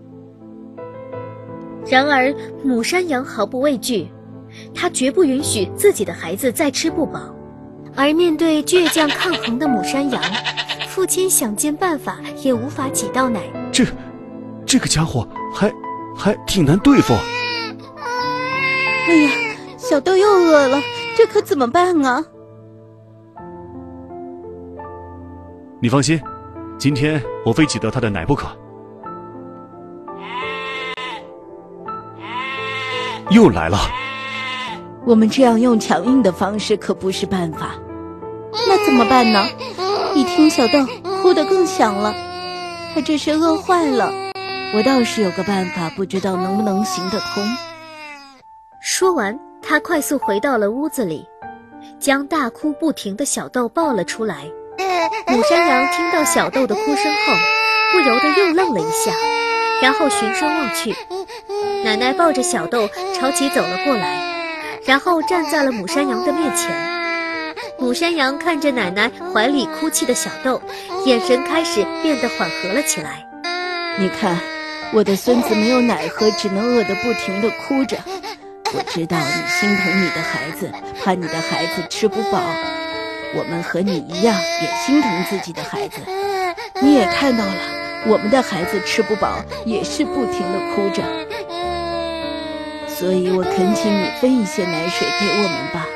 然而母山羊毫不畏惧，它绝不允许自己的孩子再吃不饱。而面对倔强抗衡的母山羊，父亲想尽办法也无法挤到奶。 这这个家伙还还挺难对付。 哎呀，小豆又饿了，这可怎么办啊？ 你放心，今天我非挤得他的奶不可。又来了。 我们这样用强硬的方式可不是办法。那怎么办呢？一听小豆哭得更响了，他这是饿坏了。我倒是有个办法，不知道能不能行得通。 说完，他快速回到了屋子里，将大哭不停的小豆抱了出来。母山羊听到小豆的哭声后，不由得又愣了一下，然后循声望去，奶奶抱着小豆朝其走了过来，然后站在了母山羊的面前。母山羊看着奶奶怀里哭泣的小豆，眼神开始变得缓和了起来。 你看，我的孙子没有奶喝，只能饿得不停地哭着。我知道你心疼你的孩子，怕你的孩子吃不饱。我们和你一样，也心疼自己的孩子。你也看到了，我们的孩子吃不饱，也是不停地哭着。所以我恳请你分一些奶水给我们吧。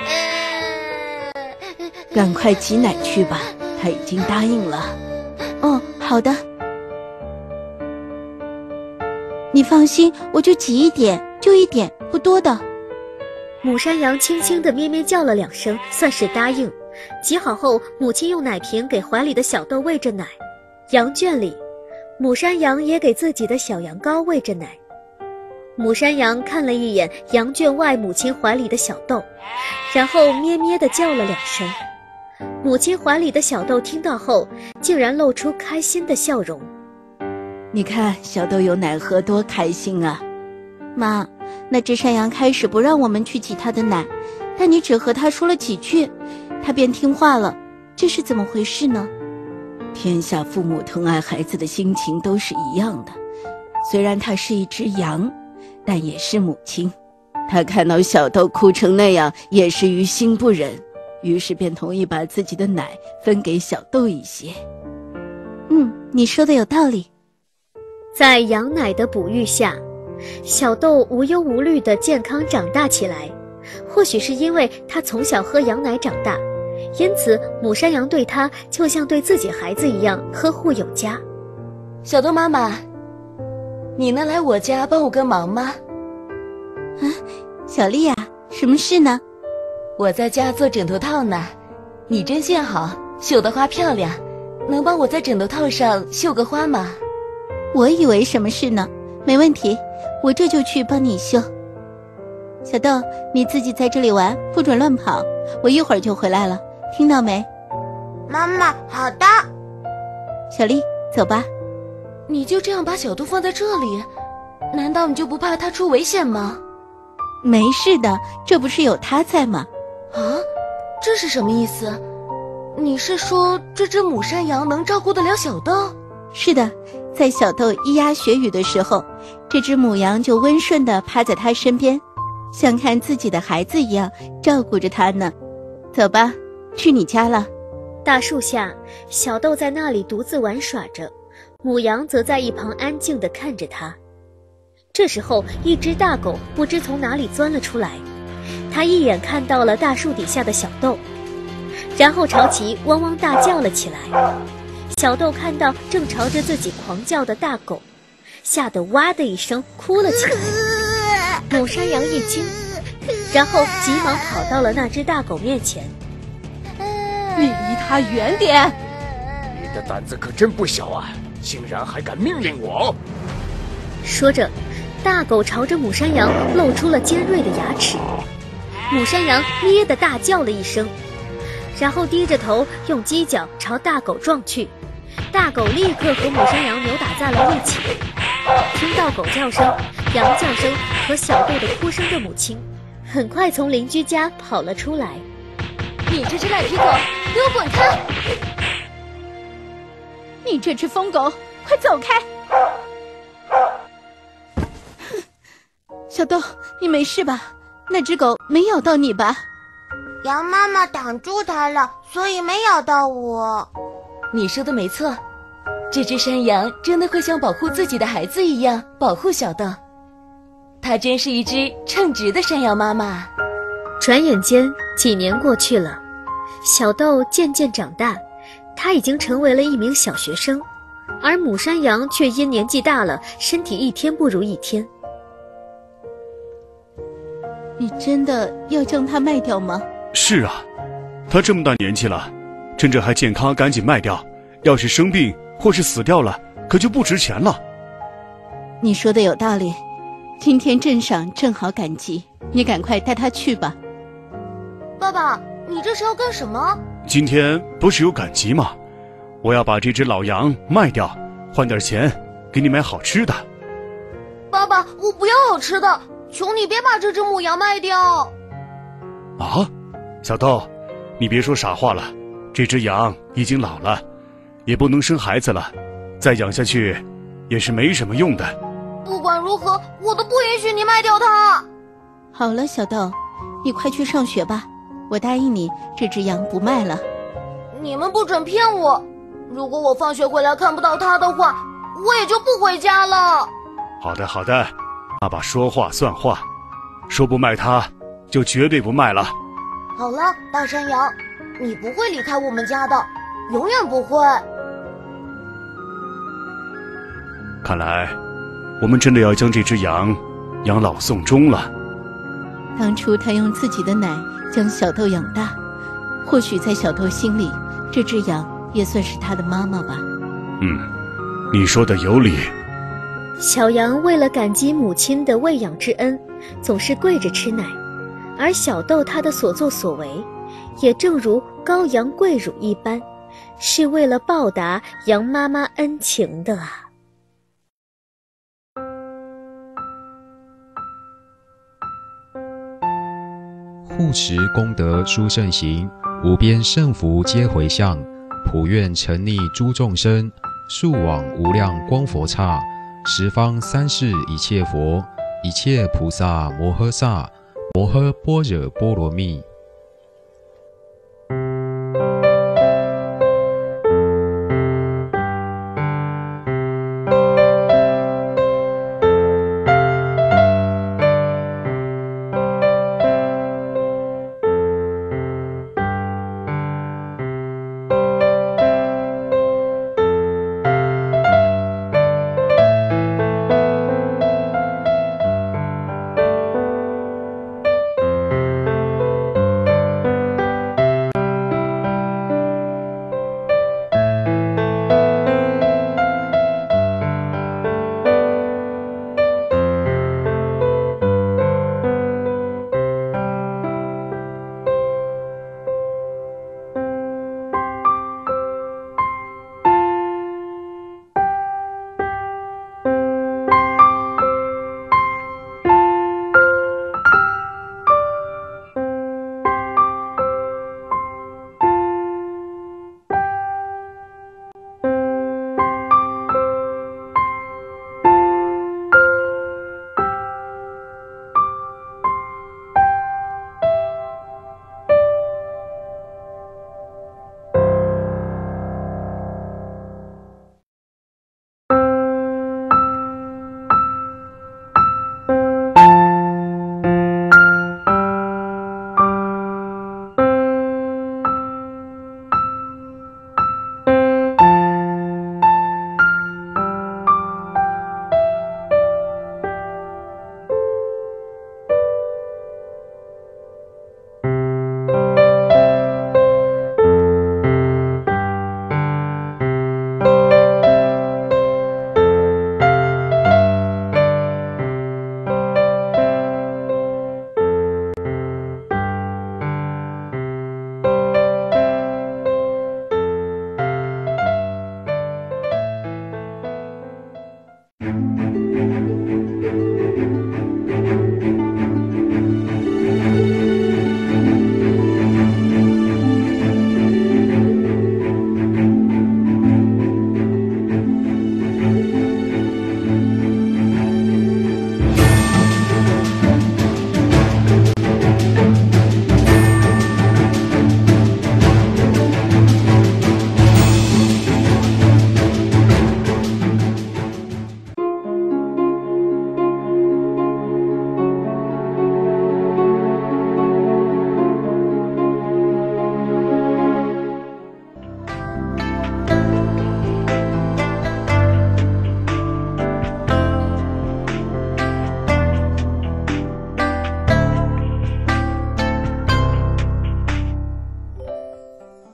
赶快挤奶去吧，他已经答应了。哦，好的。你放心，我就挤一点，就一点，不多的。 母山羊轻轻地咩咩叫了两声，算是答应。挤好后，母亲用奶瓶给怀里的小豆喂着奶。羊圈里，母山羊也给自己的小羊羔喂着奶。母山羊看了一眼羊圈外母亲怀里的小豆，然后咩咩地叫了两声。母亲怀里的小豆听到后，竟然露出开心的笑容。 你看小豆有奶喝，多开心啊！妈，那只山羊开始不让我们去挤它的奶，但你只和它说了几句，它便听话了，这是怎么回事呢？天下父母疼爱孩子的心情都是一样的，虽然它是一只羊，但也是母亲。它看到小豆哭成那样，也是于心不忍，于是便同意把自己的奶分给小豆一些。嗯，你说的有道理。 在羊奶的哺育下，小豆无忧无虑地健康长大起来。或许是因为他从小喝羊奶长大，因此母山羊对他就像对自己孩子一样呵护有加。 小豆妈妈，你能来我家帮我个忙吗？ 啊，小丽啊，什么事呢？ 我在家做枕头套呢，你针线好，绣的花漂亮，能帮我在枕头套上绣个花吗？ 我以为什么事呢？没问题，我这就去帮你绣。小豆，你自己在这里玩，不准乱跑，我一会儿就回来了，听到没？ 妈妈，好的。 小丽，走吧。 你就这样把小豆放在这里，难道你就不怕它出危险吗？ 没事的，这不是有他在吗？ 啊，这是什么意思？你是说这只母山羊能照顾得了小豆？ 是的，在小豆咿呀学语的时候，这只母羊就温顺地趴在他身边，像看自己的孩子一样照顾着他呢。走吧，去你家了。 大树下，小豆在那里独自玩耍着，母羊则在一旁安静地看着他。这时候，一只大狗不知从哪里钻了出来，它一眼看到了大树底下的小豆，然后朝其汪汪大叫了起来。小豆看到正朝着自己狂叫的大狗，吓得哇的一声哭了起来。母山羊一惊，然后急忙跑到了那只大狗面前。 你离它远点！ 你的胆子可真不小啊，竟然还敢命令我！ 说着，大狗朝着母山羊露出了尖锐的牙齿。母山羊咩地大叫了一声，然后低着头用犄角朝大狗撞去。大狗立刻和母山羊扭打在了一起。听到狗叫声、羊叫声和小豆的哭声的母亲，很快从邻居家跑了出来。 你这只赖皮狗，给我滚开！ 你这只疯狗，快走开！小豆，你没事吧？那只狗没咬到你吧？ 羊妈妈挡住它了，所以没咬到我。 你说的没错， 这只山羊真的会像保护自己的孩子一样保护小豆。它真是一只称职的山羊妈妈。 转眼间几年过去了，小豆渐渐长大，他已经成为了一名小学生，而母山羊却因年纪大了，身体一天不如一天。 你真的要将它卖掉吗？ 是啊，它这么大年纪了，趁着还健康赶紧卖掉，要是生病或是死掉了，可就不值钱了。 你说的有道理，今天镇上正好赶集，你赶快带它去吧。 爸爸，你这是要干什么？ 今天不是有赶集吗？我要把这只老羊卖掉，换点钱给你买好吃的。 爸爸，我不要好吃的，求你别把这只母羊卖掉。 啊，小豆，你别说傻话了，这只羊已经老了，也不能生孩子了，再养下去也是没什么用的。 不管如何，我都不允许你卖掉它。 好了，小豆，你快去上学吧，我答应你，这只羊不卖了。 你们不准骗我，如果我放学回来看不到它的话，我也就不回家了。 好的好的，爸爸说话算话，说不卖它就绝对不卖了。 好了，大山羊，你不会离开我们家的，永远不会。 看来我们真的要将这只羊养老送终了。 当初他用自己的奶将小豆养大，或许在小豆心里，这只羊也算是他的妈妈吧。 嗯，你说的有理。 小羊为了感激母亲的喂养之恩，总是跪着吃奶，而小豆他的所作所为，也正如羔羊跪乳一般，是为了报答羊妈妈恩情的啊。 护持功德殊胜行，无边胜福皆回向，普愿沉溺诸众生，速往无量光佛刹，十方三世一切佛，一切菩萨摩诃萨，摩诃般若波罗蜜。